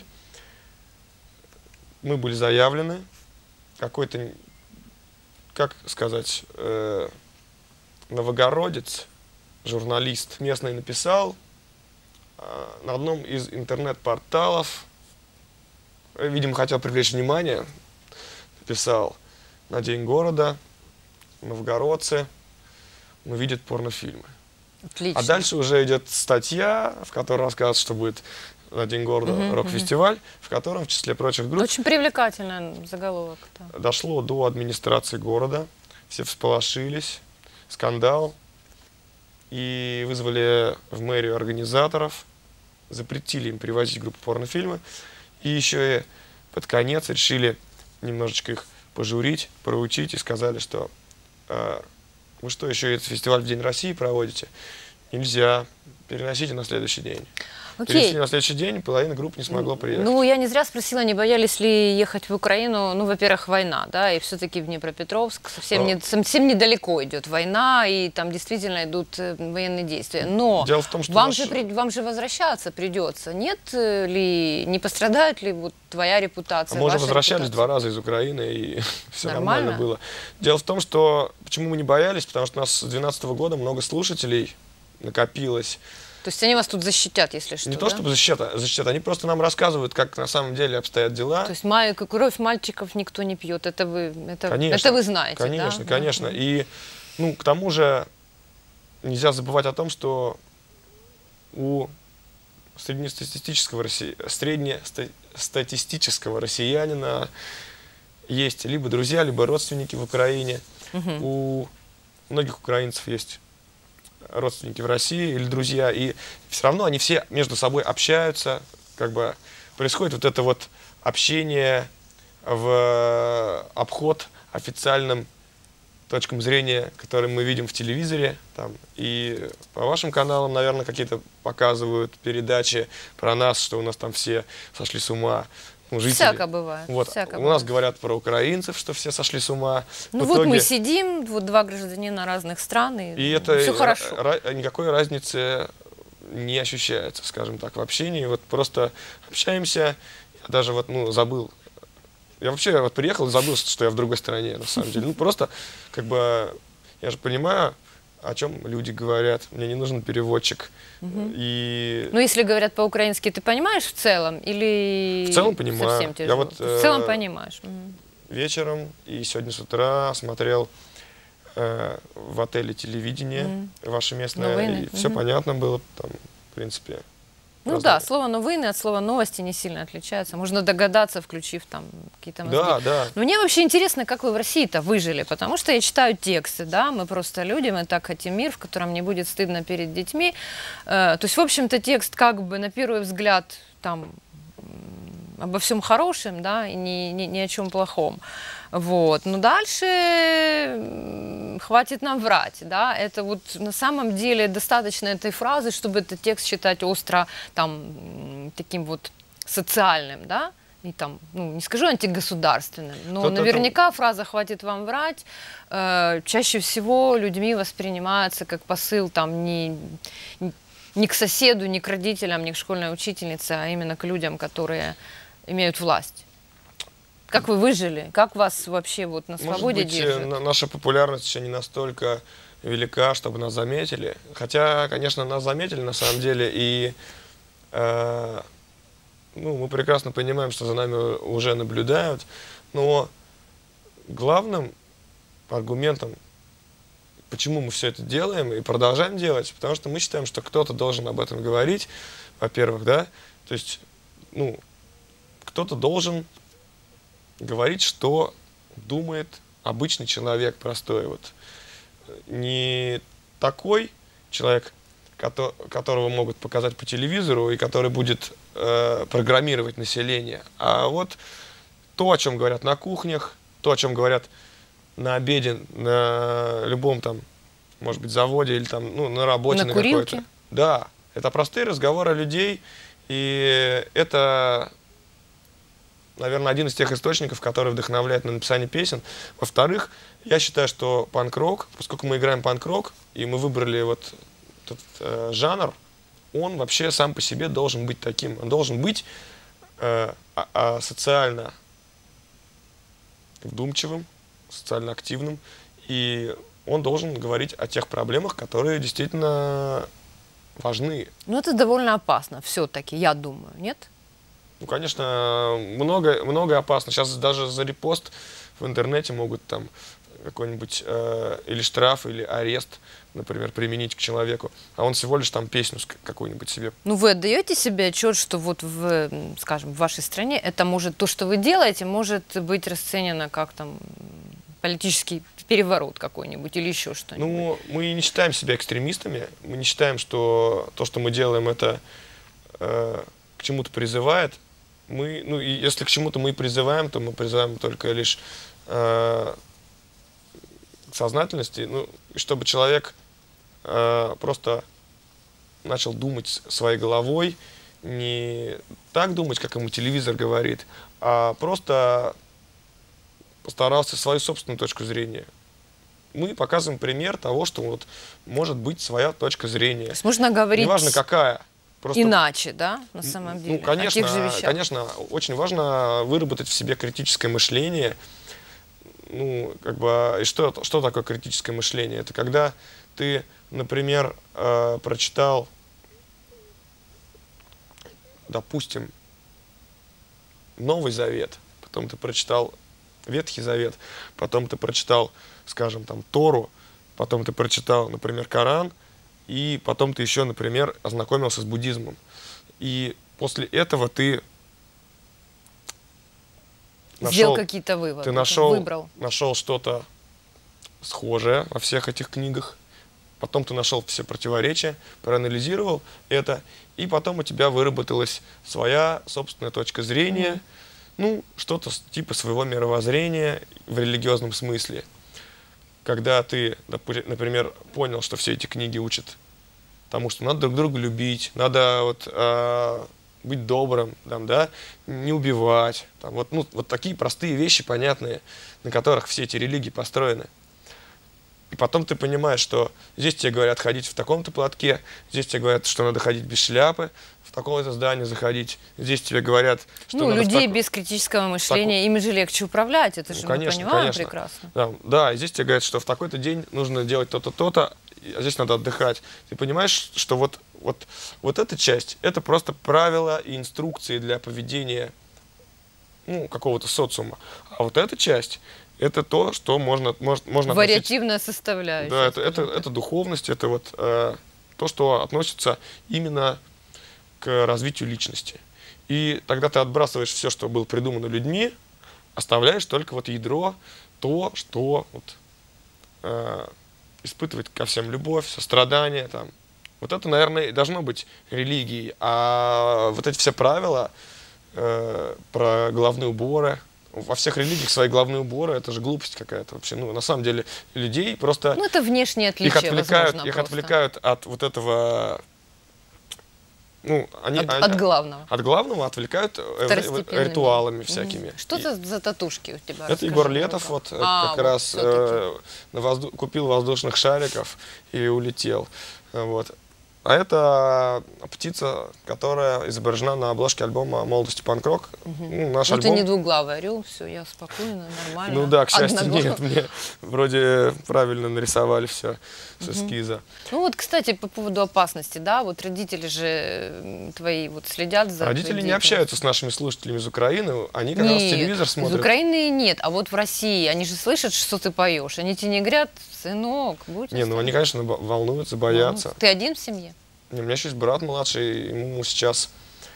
Мы были заявлены. Какой-то, как сказать, новогородец, журналист местный написал на одном из интернет-порталов, видимо, хотел привлечь внимание, написал: на День города новгородцы увидят порнофильмы. Отлично. А дальше уже идет статья, в которой рассказывается, что будет на День города рок-фестиваль, в котором, в числе прочих групп, Очень привлекательный заголовок. Да. дошло до администрации города, все всполошились, скандал, и вызвали в мэрию организаторов, запретили им привозить группу порнофильмы, и еще и под конец решили немножечко их пожурить, проучить, и сказали, что вы что, еще этот фестиваль в День России проводите? Нельзя, переносите на следующий день. Окей. Перенесли на следующий день, половина групп не смогло приехать. Ну, я не зря спросила, не боялись ли ехать в Украину. Ну, во-первых, война, да, и все-таки в Днепропетровск совсем недалеко идет война, и там действительно идут военные действия. Но Дело в том, что вам, наш- вам же возвращаться придется. Нет ли, не пострадает ли вот твоя репутация, Мы уже ваша возвращались репутация? 2 раза из Украины, и все Нормально? нормально было. Дело в том, что почему мы не боялись, потому что у нас с 2012 года много слушателей накопилось. То есть они вас тут защитят, если что, Не да? то чтобы защитят, они просто нам рассказывают, как на самом деле обстоят дела. То есть кровь мальчиков никто не пьет, это вы Конечно, это вы знаете, Конечно, да? конечно. И, ну, к тому же, нельзя забывать о том, что у среднестатистического россиянина есть либо друзья, либо родственники в Украине. У многих украинцев есть родственники в России или друзья, и все равно они все между собой общаются, как бы происходит вот это вот общение в обход официальным точкам зрения, которые мы видим в телевизоре, там, и по вашим каналам, наверное, какие-то показывают передачи про нас, что у нас там все сошли с ума. Ну, жители. Всяко бывает. Вот. Всяко У бывает. нас говорят про украинцев, что все сошли с ума. Ну В вот итоге... мы сидим, вот два гражданина разных стран, и это все хорошо. Никакой разницы не ощущается, скажем так, в общении. Вот просто общаемся. Я даже вот, ну, забыл. Я вообще вот приехал и забыл, что я в другой стране, на самом деле. Ну, просто, как бы, я же понимаю, о чем люди говорят. Мне не нужен переводчик. И... Ну, если говорят по-украински, ты понимаешь в целом? Или В целом понимаю. совсем тяжело? Я вот, В целом понимаешь. вечером и сегодня с утра смотрел в отеле телевидение ваше местное. Новины. И все понятно было там, в принципе. Ну Просто... да, слово «новины» от слова «новости» не сильно отличается. Можно догадаться, включив там какие-то мозги. Да, да. Но мне вообще интересно, как вы в России-то выжили, потому что я читаю тексты, да, мы просто люди, мы так хотим мир, в котором не будет стыдно перед детьми. То есть, в общем-то, текст как бы на первый взгляд там обо всем хорошем, да, и ни о чем плохом. Вот. Но дальше хватит нам врать, да, это вот на самом деле достаточно этой фразы, чтобы этот текст считать остро там таким вот социальным, да, и там, ну, не скажу антигосударственным, но наверняка фраза «хватит вам врать» чаще всего людьми воспринимается как посыл там не к соседу, не к родителям, не к школьной учительнице, а именно к людям, которые имеют власть. Как вы выжили? Как вас вообще вот на свободе держит? Может быть, наша популярность еще не настолько велика, чтобы нас заметили. Хотя, конечно, нас заметили на самом деле, и ну, мы прекрасно понимаем, что за нами уже наблюдают. Но главным аргументом, почему мы все это делаем и продолжаем делать, потому что мы считаем, что кто-то должен об этом говорить, во-первых, да, то есть, ну, кто-то должен говорить, что думает обычный человек, простой. Вот. Не такой человек, которого могут показать по телевизору и который будет программировать население, а вот то, о чем говорят на кухнях, то, о чем говорят на обеде, на любом там, может быть, заводе или там, ну, на работе. На курилке. Да, это простые разговоры людей, и это... наверное, один из тех источников, который вдохновляет на написание песен. Во-вторых, я считаю, что панк-рок, поскольку мы играем панк-рок, и мы выбрали вот этот жанр, он вообще сам по себе должен быть таким. Он должен быть социально вдумчивым, социально активным, и он должен говорить о тех проблемах, которые действительно важны. Ну, это довольно опасно все-таки, я думаю, нет? Ну, конечно, много опасно. Сейчас даже за репост в интернете могут там какой-нибудь или штраф, или арест, например, применить к человеку, а он всего лишь там песню какую-нибудь себе. Ну, вы отдаете себе отчет, что вот в, скажем, в вашей стране это может, то, что вы делаете, может быть расценено как там политический переворот какой-нибудь или еще что-нибудь? Ну, мы не считаем себя экстремистами, мы не считаем, что то, что мы делаем, это к чему-то призывает. Мы, ну, и если к чему-то мы призываем, то мы призываем только лишь к сознательности, ну, чтобы человек просто начал думать своей головой, не так думать, как ему телевизор говорит, а просто постарался свою собственную точку зрения. Мы показываем пример того, что вот может быть своя точка зрения. То есть можно говорить неважно какая. Просто, иначе, да, на самом деле? Ну, конечно, о тех же вещах. конечно, очень важно выработать в себе критическое мышление. Ну, как бы, и что такое критическое мышление? Это когда ты, например, прочитал, допустим, Новый Завет, потом ты прочитал Ветхий Завет, потом ты прочитал, скажем, там, Тору, потом ты прочитал, например, Коран, и потом ты еще, например, ознакомился с буддизмом. И после этого ты Сделал какие-то выводы. ты Выбрал. нашел что-то схожее во всех этих книгах, потом ты нашел все противоречия, проанализировал это, и потом у тебя выработалась своя собственная точка зрения, ну, что-то типа своего мировоззрения в религиозном смысле. Когда ты, например, понял, что все эти книги учат тому, что надо друг друга любить, надо вот, быть добрым, там, да, не убивать, там, вот, ну, вот такие простые вещи, понятные, на которых все эти религии построены. И потом ты понимаешь, что здесь тебе говорят ходить в таком-то платке, здесь тебе говорят, что надо ходить без шляпы, в такое-то здание заходить, здесь тебе говорят, что Ну, надо людей без критического мышления, ими же легче управлять, это же мы понимаем прекрасно. Да, да, и здесь тебе говорят, что в такой-то день нужно делать то-то, то-то, а здесь надо отдыхать. Ты понимаешь, что вот эта часть, это просто правила и инструкции для поведения, ну, какого-то социума. А вот эта часть, это то, что можно Вариативная составляющая. Да, это духовность, это вот то, что относится именно к развитию личности. И тогда ты отбрасываешь все, что было придумано людьми, оставляешь только вот ядро, то, что вот, испытывать ко всем любовь, сострадание. Там. Вот это, наверное, и должно быть религией. А вот эти все правила про головные уборы, во всех религиях свои головные уборы, это же глупость какая-то вообще. Ну, на самом деле, людей просто... Ну, это внешние отличия, их отвлекают от вот этого... Ну, от главного. От главного отвлекают ритуалами всякими. Что это за татушки у тебя? Это Егор Летов вот как раз купил воздушных шариков и улетел. Вот. А это птица, которая изображена на обложке альбома «Молодость и панк-рок». Ну, наш альбом... Это не двуглавый орел, все, я спокойно, нормально. Ну да, к счастью, нет, мне вроде правильно нарисовали все с эскиза. Ну вот, кстати, по поводу опасности, да, вот родители же твои вот следят за... Родители не общаются с нашими слушателями из Украины, они как раз телевизор смотрят. Из Украины нет, а вот в России, они же слышат, что ты поешь, они тебе не говорят: сынок, будь Не, ну они, конечно, волнуются, боятся. Ты один в семье? Не, у меня еще есть брат младший, ему сейчас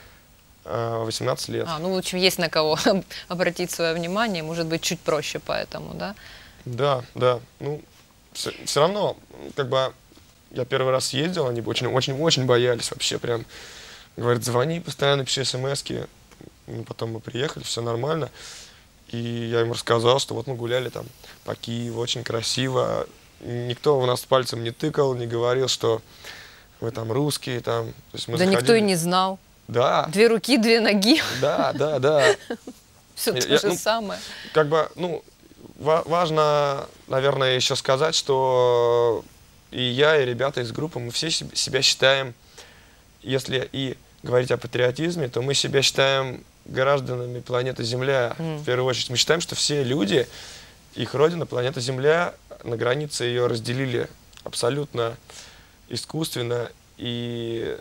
18 лет. Ну, в общем, есть на кого обратить свое внимание, может быть, чуть проще поэтому, да? Да, да. Ну, все равно, как бы, я первый раз ездил, они очень боялись вообще, прям, говорят, звони постоянно, пиши смс-ки. Потом мы приехали, все нормально. И я им рассказал, что вот мы гуляли там по Киеву, очень красиво. Никто у нас пальцем не тыкал, не говорил, что вы там русские, там. То есть мы заходили... никто и не знал. Да. 2 руки, 2 ноги. Да. Все то же самое. Как бы, ну, важно, наверное, еще сказать, что и я, и ребята из группы, мы все себя считаем, если и говорить о патриотизме, то мы себя считаем гражданами планеты Земля. В первую очередь мы считаем, что все люди, их родина, планета Земля, на границе ее разделили абсолютно искусственно и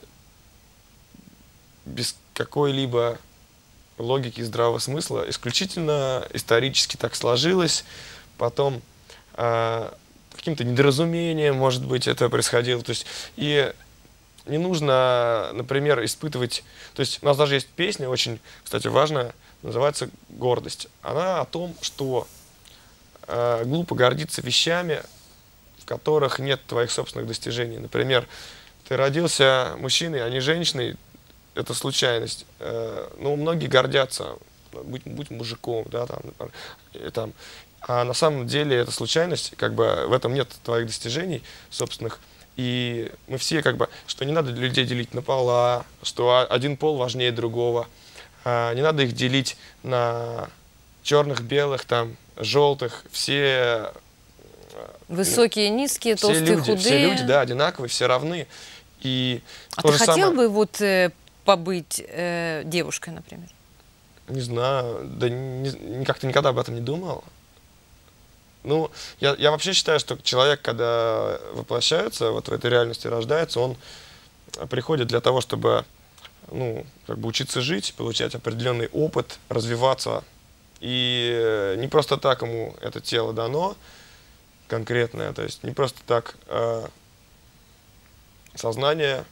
без какой-либо логики и здравого смысла. Исключительно исторически так сложилось. Потом каким-то недоразумением, может быть, это происходило. То есть, и не нужно, например, испытывать... То есть у нас даже есть песня, очень, кстати, важная, называется «Гордость». Она о том, что глупо гордиться вещами, в которых нет твоих собственных достижений. Например, ты родился мужчиной, а не женщиной, это случайность. Но многие гордятся, будь мужиком, да, там. А на самом деле это случайность, как бы в этом нет твоих достижений собственных. И мы все как бы, что не надо людей делить на пола, что один пол важнее другого. Не надо их делить на черных, белых, там, желтых. Все высокие, низкие, толстые, худые. Все люди, да, одинаковые, все равны. И ты хотел бы вот побыть девушкой, например? Не знаю, да как-то никогда об этом не думал. Ну, я вообще считаю, что человек, когда воплощается вот в этой реальности, рождается, он приходит для того, чтобы, ну, как бы учиться жить, получать определенный опыт, развиваться. И не просто так ему это тело дано конкретное, то есть не просто так сознание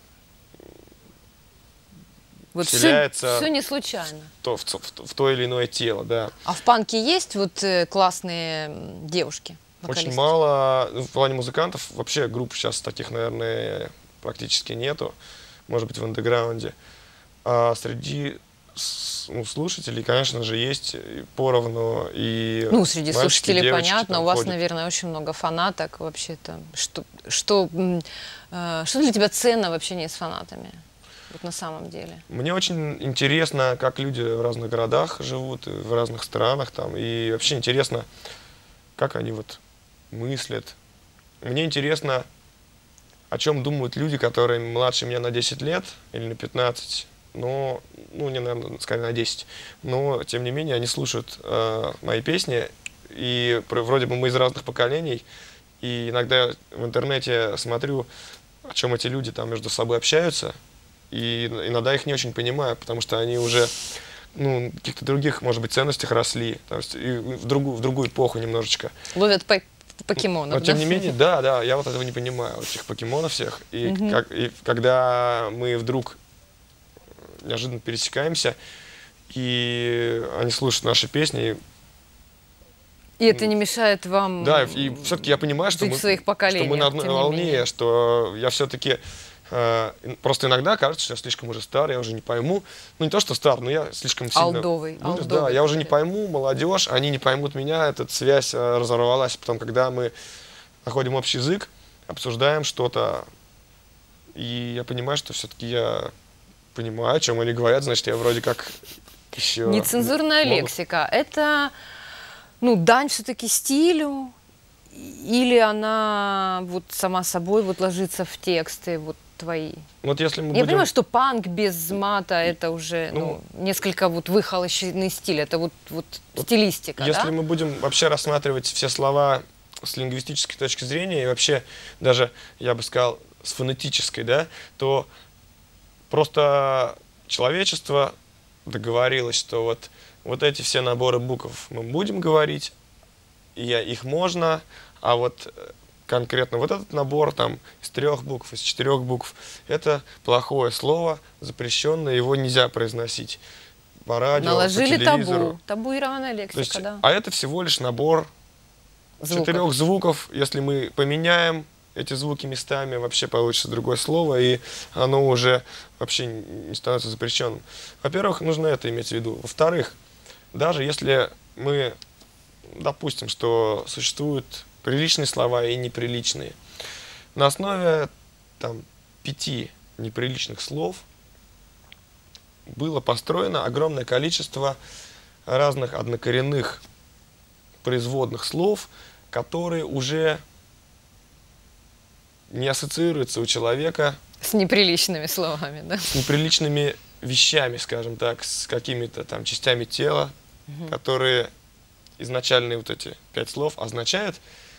Вот вселяется все не случайно. в то или иное тело, да. А в панке есть вот классные девушки? Очень вокалистки? мало. В плане музыкантов вообще групп сейчас таких, наверное, практически нету. Может быть, в андеграунде. А среди слушателей, конечно же, есть и поровну и Ну, среди мальчики, слушателей девочки понятно, там у вас, ходят. наверное, очень много фанаток вообще-то. Что для тебя ценно в общении с фанатами? Вот на самом деле. Мне очень интересно, как люди в разных городах живут, в разных странах там, и вообще интересно, как они вот мыслят. Мне интересно, о чем думают люди, которые младше меня на 10 лет или на 15, но, ну, не, наверное, скорее на 10, но, тем не менее, они слушают мои песни, и вроде бы мы из разных поколений, и иногда я в интернете смотрю, о чем эти люди там между собой общаются, и иногда их не очень понимаю, потому что они уже, ну, каких-то других, может быть, ценностях росли, то есть и в другую эпоху немножечко. Ловят покемонов, Но, тем да? не менее, да, я вот этого не понимаю, вот этих покемонов всех. И, и когда мы вдруг неожиданно пересекаемся, и они слушают наши песни, И это не мешает вам да, и все-таки я понимаю, что жить мы, в своих поколениях, что мы на одной тем не волне, менее. что я все-таки просто иногда кажется, что я слишком уже стар, я уже не пойму. Ну, не то, что стар, но я слишком сильно Олдовый, вырос, олдовый да, я уже не какой-то. пойму, молодежь, они не поймут меня, эта связь разорвалась. Потом, когда мы находим общий язык, обсуждаем что-то, и я понимаю, что все-таки я понимаю, о чем они говорят, значит, я вроде как еще... Нецензурная лексика. Это, ну, дань все-таки стилю, или она вот сама собой вот ложится в тексты вот твои? Вот если мы Я будем... понимаю, что панк без мата это уже несколько вот выхолощенный стиль, это вот стилистика, Если да? мы будем вообще рассматривать все слова с лингвистической точки зрения, и вообще даже, я бы сказал, с фонетической, да, то просто человечество договорилось, что вот эти все наборы букв мы будем говорить, и их можно, а вот конкретно вот этот набор там из 3 букв, из 4 букв, это плохое слово, запрещенное, его нельзя произносить по радио, Наложили по телевизору. табуированная То лексика, есть, да. а это всего лишь набор Звуков. 4 звуков. Если мы поменяем эти звуки местами, вообще получится другое слово, и оно уже вообще не становится запрещенным. Во-первых, нужно это иметь в виду. Во-вторых, даже если мы допустим, что существуют приличные слова и неприличные, на основе там 5 неприличных слов было построено огромное количество разных однокоренных производных слов, которые уже не ассоциируются у человека С неприличными словами, да? с неприличными вещами, скажем так, с какими-то там частями тела, которые изначальные вот эти 5 слов означают.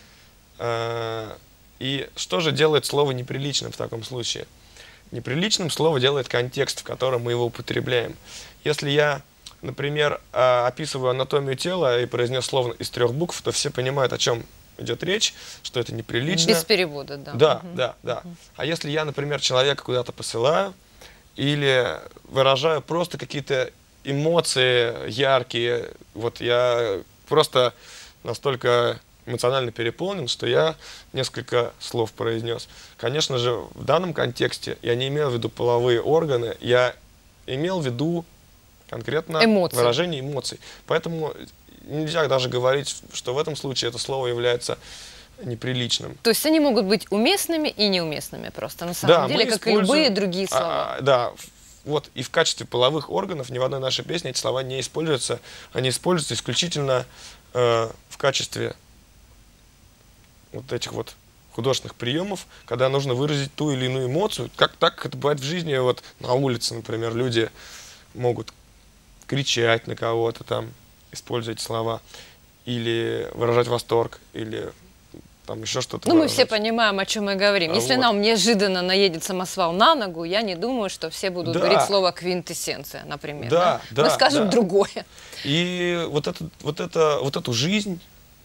И что же делает слово неприличным в таком случае? Неприличным слово делает контекст, в котором мы его употребляем. Если я, например, описываю анатомию тела и произнес слово из 3 букв, то все понимают, о чем идет речь, что это неприлично. Без перевода, да. Да. А если я, например, человека куда-то посылаю или выражаю просто какие-то эмоции яркие, вот я просто настолько эмоционально переполнен, что я несколько слов произнес. Конечно же, в данном контексте я не имел в виду половые органы, я имел в виду конкретно эмоции. Выражение эмоций. Поэтому нельзя даже говорить, что в этом случае это слово является неприличным. То есть они могут быть уместными и неуместными просто, на самом деле, как и любые другие слова. Да, вот и в качестве половых органов ни в одной нашей песне эти слова не используются. Они используются исключительно в качестве вот этих вот художественных приемов, когда нужно выразить ту или иную эмоцию. Так как это бывает в жизни, вот на улице, например, люди могут кричать на кого-то там, используя эти слова, или выражать восторг, или там еще что-то. Ну, мы все понимаем, о чем мы говорим. Если вот. нам неожиданно наедет самосвал на ногу, я не думаю, что все будут говорить слово квинтэссенция, например. Да. Мы скажем другое. И вот эту жизнь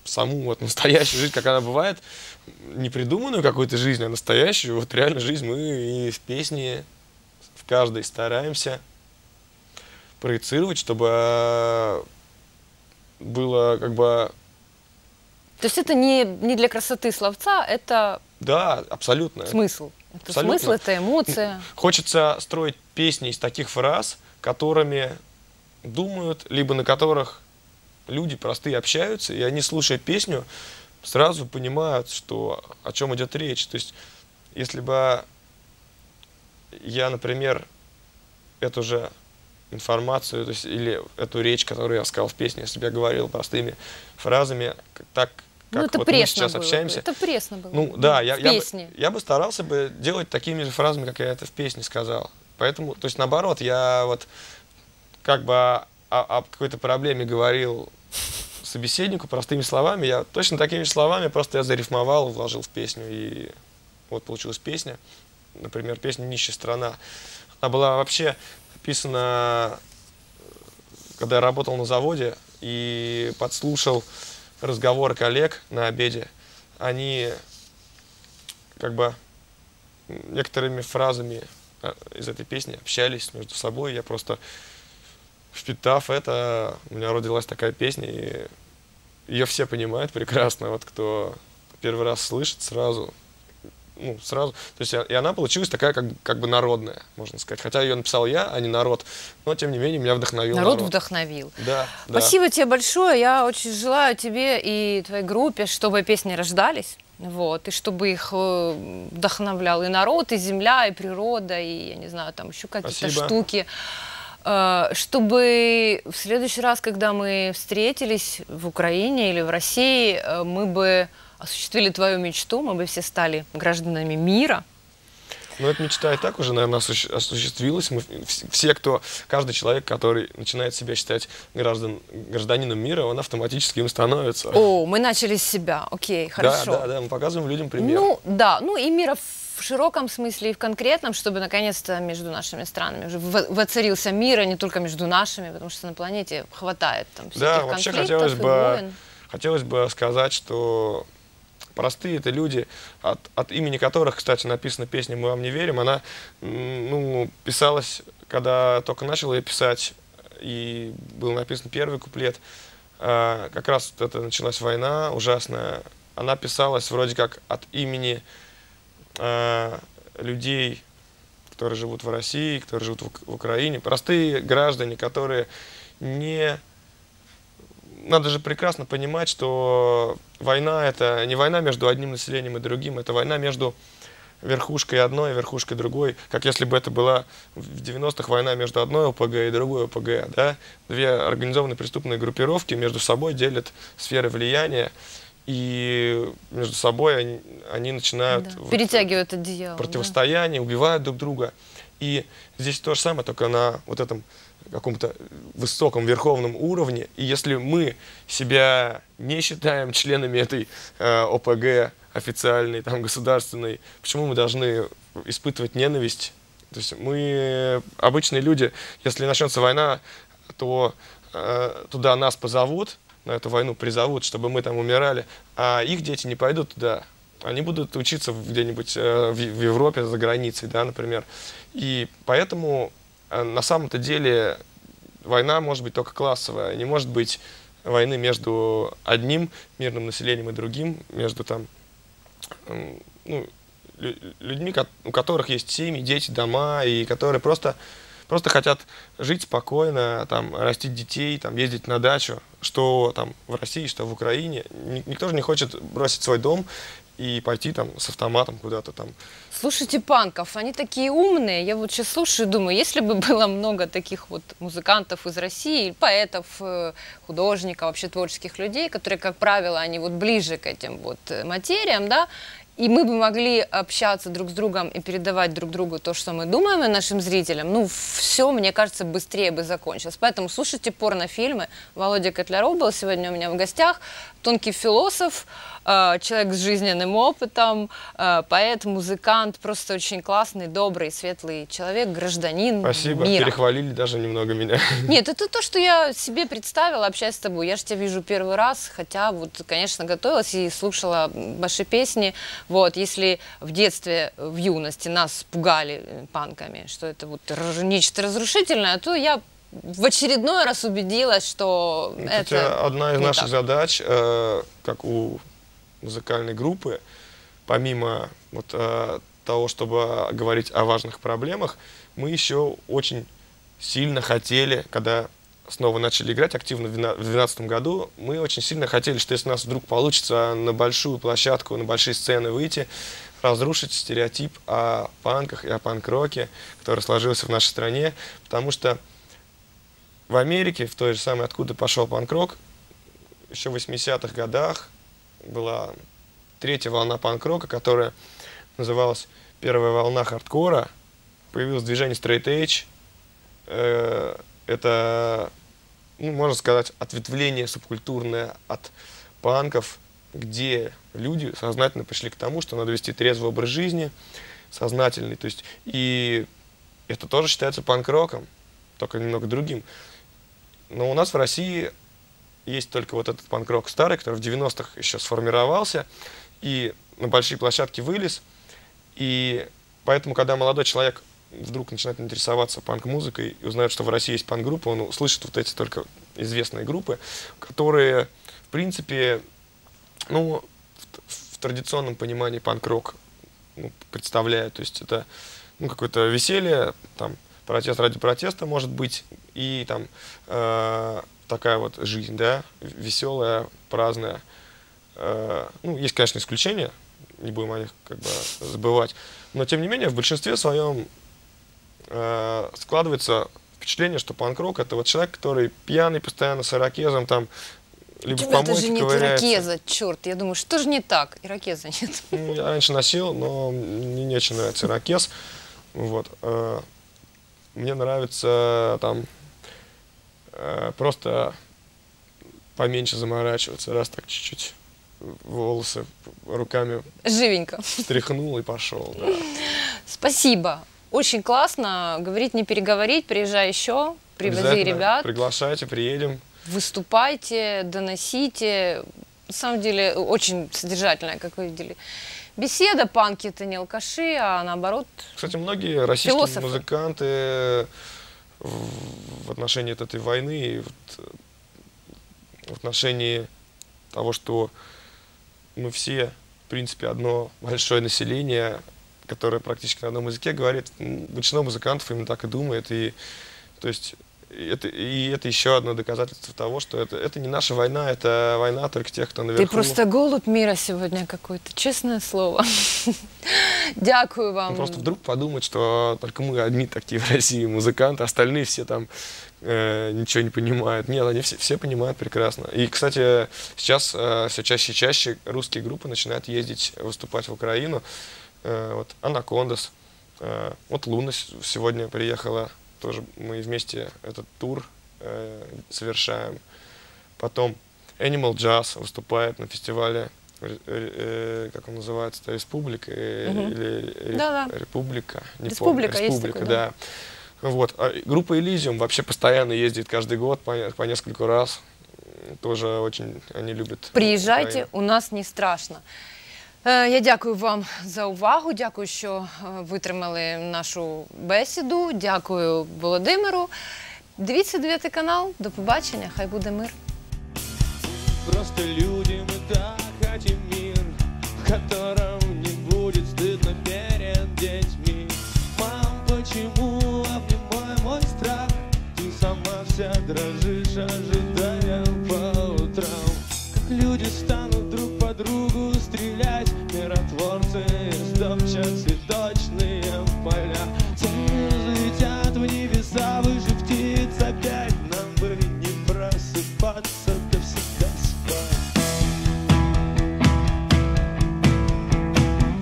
саму вот настоящую жизнь, как она бывает, не придуманную какую-то жизнь, а настоящую, вот реально жизнь мы и в песне, в каждой стараемся проецировать, чтобы было как бы... То есть это не для красоты словца, это Да, абсолютно. смысл. Это Абсолютно. смысл, это эмоция. Хочется строить песни из таких фраз, которыми думают, либо на которых люди простые общаются, и они, слушая песню, сразу понимают, что, о чем идет речь. То есть, если бы я, например, эту же информацию, то есть, или эту речь, которую я сказал в песне, если бы я говорил простыми фразами, так, Ну, как это вот мы пресно сейчас было. общаемся, Это пресно было. ну да, в песне. я бы старался бы делать такими же фразами, как я это в песне сказал. Поэтому, то есть наоборот, я вот как бы о какой-то проблеме говорил собеседнику простыми словами, я точно такими же словами, просто я зарифмовал, вложил в песню, и вот получилась песня. Например, песня «Нищая страна». Она была вообще написана, когда я работал на заводе и подслушал разговоры коллег на обеде. Они как бы некоторыми фразами из этой песни общались между собой. Я просто, впитав это, у меня родилась такая песня, и ее все понимают прекрасно. Вот кто первый раз слышит, сразу. Ну, сразу. То есть, и она получилась такая, как бы народная, можно сказать. Хотя ее написал я, а не народ. Но, тем не менее, меня вдохновил народ. Народ вдохновил. Да, да. Спасибо тебе большое. Я очень желаю тебе и твоей группе, чтобы песни рождались. Вот, и чтобы их вдохновлял и народ, и земля, и природа, и, я не знаю, там еще какие-то Спасибо. штуки. Чтобы в следующий раз, когда мы встретились в Украине или в России, мы бы осуществили твою мечту, мы бы все стали гражданами мира. Ну, эта мечта и так уже, наверное, осуществилась. Мы все, каждый человек, который начинает себя считать гражданином мира, он автоматически им становится. О, мы начали с себя, окей, хорошо. Да, мы показываем людям пример. Ну, да, ну и мира в широком смысле и в конкретном, чтобы наконец-то между нашими странами уже воцарился мир, а не только между нашими, потому что на планете хватает там всяких Да, вообще конфликтов и войн. хотелось бы сказать, что простые это люди, от имени которых, кстати, написана песня «Мы вам не верим», она писалась, когда только начал ее писать, и был написан первый куплет. Как раз вот это началась война ужасная. Она писалась вроде как от имени людей, которые живут в России, которые живут в Украине. Простые граждане, которые не... Надо же прекрасно понимать, что война — это не война между одним населением и другим, это война между верхушкой одной и верхушкой другой, как если бы это была в 90-х война между одной ОПГ и другой ОПГ. Да? Две организованные преступные группировки между собой делят сферы влияния, и между собой они начинают перетягивают одеяло, противостояние, убивают друг друга. И здесь то же самое, только на вот этом каком-то высоком верховном уровне. И если мы себя не считаем членами этой ОПГ официальной, там, государственной, почему мы должны испытывать ненависть? То есть мы обычные люди, если начнется война, то туда нас позовут, на эту войну призовут, чтобы мы там умирали, а их дети не пойдут туда. Они будут учиться где-нибудь в Европе, за границей, да, например. И поэтому на самом-то деле война может быть только классовая. Не может быть войны между одним мирным населением и другим, между там, людьми, у которых есть семьи, дети, дома, и которые просто хотят жить спокойно, там, растить детей, там, ездить на дачу, что там в России, что в Украине. Никто же не хочет бросить свой дом и пойти там с автоматом куда-то там. Слушайте панков, они такие умные. Я вот сейчас слушаю и думаю, если бы было много таких вот музыкантов из России, поэтов, художников, вообще творческих людей, которые, как правило, они вот ближе к этим вот материям, да, и мы бы могли общаться друг с другом и передавать друг другу то, что мы думаем, и нашим зрителям, ну, все, мне кажется, быстрее бы закончилось. Поэтому слушайте порнофильмы. Володя Котляров был сегодня у меня в гостях. Тонкий философ, человек с жизненным опытом, поэт, музыкант, просто очень классный, добрый, светлый человек, гражданин Спасибо, мира. перехвалили даже немного меня. Нет, это то, что я себе представила, общаясь с тобой. Я же тебя вижу первый раз, хотя вот, конечно, готовилась и слушала ваши песни. Вот, если в детстве, в юности нас пугали панками, что это вот нечто разрушительное, то я в очередной раз убедилась, что это одна из не наших так. задач, как у музыкальной группы, помимо вот, того, чтобы говорить о важных проблемах, мы еще очень сильно хотели, когда снова начали играть активно в 2012 году, мы очень сильно хотели, что если у нас вдруг получится на большую площадку, на большие сцены выйти, разрушить стереотип о панках и о панк-роке, который сложился в нашей стране, потому что в Америке, в той же самой, откуда пошел панк-рок, еще в 80-х годах была третья волна панк-рока, которая называлась первая волна хардкора. Появилось движение Straight Edge. Это, ну, можно сказать, ответвление субкультурное от панков, где люди сознательно пришли к тому, что надо вести трезвый образ жизни, сознательный. То есть, и это тоже считается панк-роком, только немного другим. Но у нас в России есть только вот этот панк-рок старый, который в 90-х еще сформировался и на большие площадки вылез. И поэтому, когда молодой человек вдруг начинает интересоваться панк-музыкой и узнает, что в России есть панк-группа, он услышит вот эти только известные группы, которые, в принципе, ну, в традиционном понимании панк-рок, ну, представляют. То есть это, ну, какое-то веселье, там, протест ради протеста, может быть, и там такая вот жизнь, да, веселая, праздная. Ну, есть, конечно, исключения, не будем о них как бы забывать, но, тем не менее, в большинстве своем складывается впечатление, что панк-рок — это вот человек, который пьяный, постоянно с ирокезом, там, либо в помойке же нет ковыряется. ирокеза, черт, я думаю, что же не так? Ирокеза нет. Ну, я раньше носил, но мне не очень нравится ирокез. Вот. Мне нравится там просто поменьше заморачиваться, раз так чуть-чуть волосы руками Живенько. встряхнул и пошел. Да. Спасибо. Очень классно. Говорить не переговорить. Приезжай еще. Привози Обязательно ребят. приглашайте, приедем. Выступайте, доносите. На самом деле, очень содержательная, как вы видели, беседа. Панки — это не алкаши, а наоборот. Кстати, многие российские Философы. музыканты в отношении этой войны, и в отношении того, что мы все, в принципе, одно большое население, которое практически на одном языке говорит, большинство музыкантов именно так и думает. И, то есть, это еще одно доказательство того, что это не наша война, это война только тех, кто наверху. Ты просто голубь мира сегодня какой-то, честное слово. Дякую вам. Просто вдруг подумать, что только мы одни такие в России музыканты, остальные все там ничего не понимают. Нет, они все понимают прекрасно. И, кстати, сейчас все чаще и чаще русские группы начинают ездить, выступать в Украину. Вот Анакондас, вот Луна сегодня приехала, тоже мы вместе этот тур совершаем. Потом Animal Jazz выступает на фестивале, как он называется, Республика или Да-да. Республика, не Республика, помню, есть Республика, такой, да. Вот. А группа Elysium вообще постоянно ездит каждый год по несколько раз. Тоже очень они любят. Приїжджайте, Украину. у нас не страшно. Я дякую вам за увагу, дякую, що витримали нашу бесіду, дякую Володимиру. Дивіться 9 канал, до побачення, хай буде мир. Просто люди, мы так хотим мир, в котором не будет стыдно перед детьми. Мам, почему обнимай мой страх? Ты сама вся дрожишь, ожидая по утрам. Как люди станут друг по другу стрелять, миротворцы стопчат цветочные поля. Тени взлетят в небеса, выше птиц опять. Нам бы не просыпаться, да всегда спать.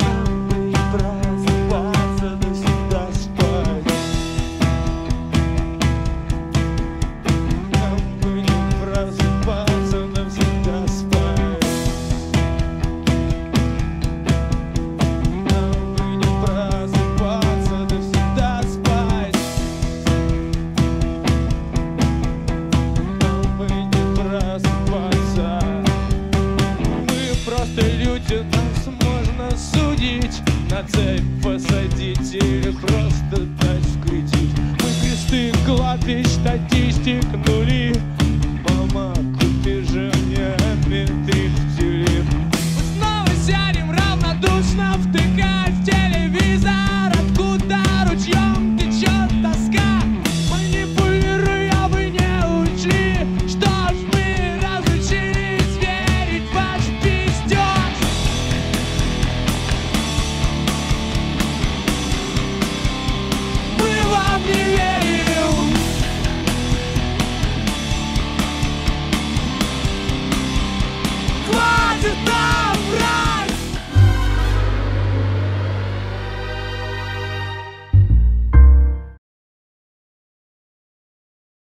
люди, нас можно судить, на цепь посадить или просто дать в кредит. Мы кресты кладбищ, статистик, нули.